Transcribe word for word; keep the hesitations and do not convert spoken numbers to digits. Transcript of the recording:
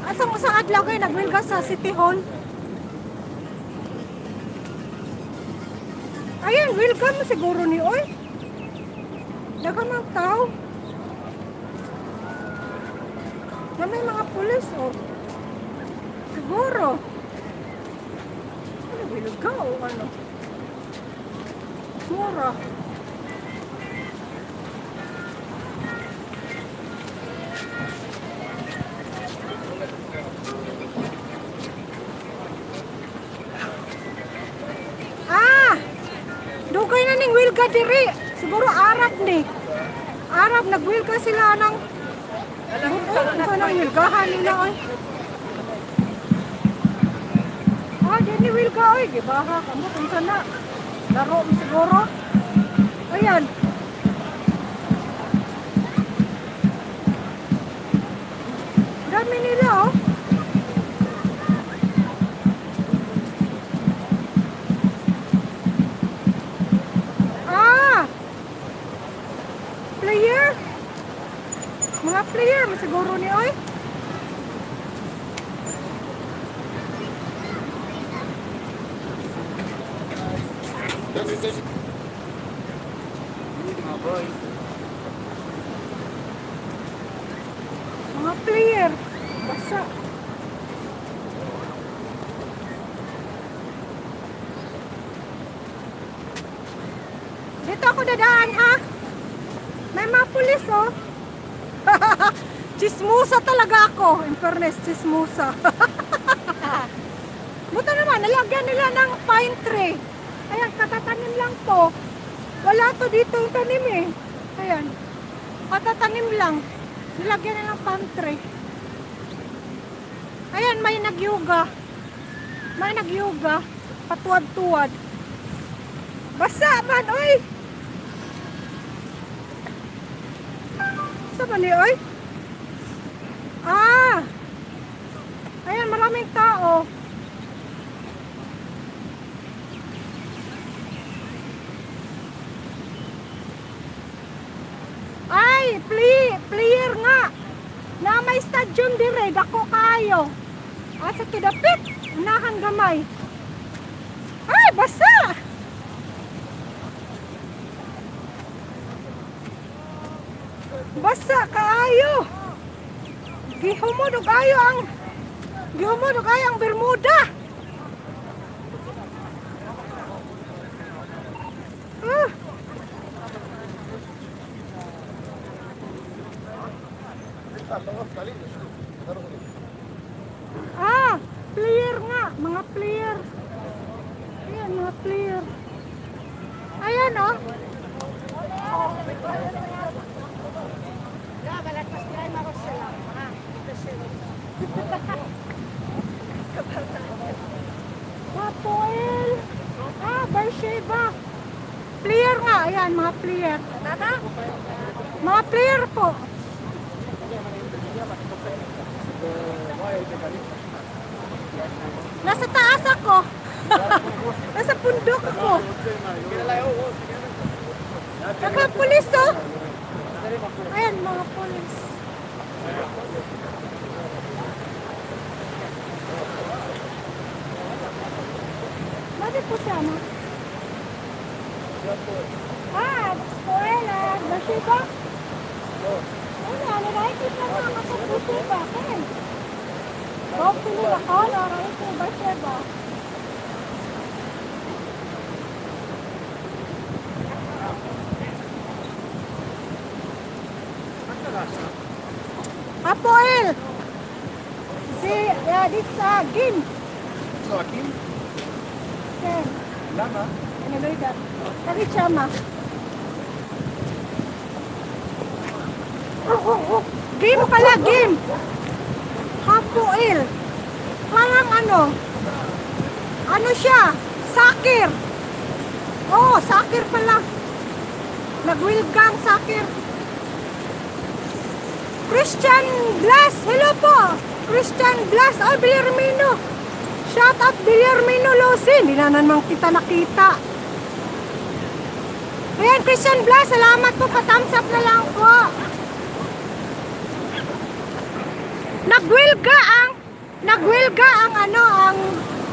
Asang usang adlaw kayo nagwilga sa City Hall. Ayan, welcome mo siguro ni Oy. Dagang mga tao. Na may mga pulis, oh. Siguro. Ano, wilga o ano? Mura. Ah! Dugay na ning wilga diri. Siguro Arab ni. Arab, nagwilga sila ng alam mo sa nang wilgahan nila oy. Ah, dini wilga oy, gibaha kamo kung sana. Laro mo siguro. Ayan. Dami nila oh. Ah! Player. Mga player, masiguro ni oy. Mga player. Basa. Dito ako dadaan ha. May mga pulis oh. Chismusa talaga ako. In fairness, chismusa. Buta naman, nalagyan nila ng pine tree. Ayan, katatanim lang to. Wala to dito yung tanim eh. Ayan. Katatanim lang. Nilagyan nila ng pine tree. Ayan, may nagyuga. May nagyuga. Patuwad-tuwad. Basa man, oy! Saan ba ni, oy? Ah! Ayan, maraming tao. Ay, play, player nga. Na may stadium dire, dako kayo. Asa kidapit, unahan gamay. Ay, basa! Basa kaayo. Gihumod og ayo ang Gihumod og ayo ang Bermuda. Uh. Ah, player nga, mga player. Ayan, mga player. Ayan oh. Wapoel. Ah, Barsheba. Player nga, ayan, mga player. Mga player po. Nasa taas ako. Nasa pundok ako. Saka pulis oh. Ayan mga pulis. Bakit po siya ma? Ah, Escuela, Barsheba? Ano, ano nakikita mo ako sa Barsheba? Ken? Bob pinila ko, naroon ko Barsheba. Apoel! Si, yeah, this uh, game. So, Kim? Ken. Lama? Ano ba ito? Kari Chama. Game pala, game. Apoel. Parang ano? Ano siya? Soccer. Oh, soccer pala. Nagwilgang soccer. Christian Blas. Hello po. Christian Blas. Oh, Villarmino. Shout out Villarmino Losin. Hindi na naman kita nakita. Ayan, Christian Blas. Salamat po. Pa-thumbs up na lang po. Nagwilga ang nagwilga ang ano, ang